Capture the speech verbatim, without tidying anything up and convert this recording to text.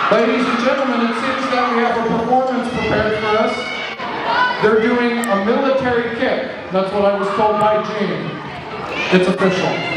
Ladies and gentlemen, it seems that we have a performance prepared for us. They're doing a military kick. That's what I was told by Gene. It's official.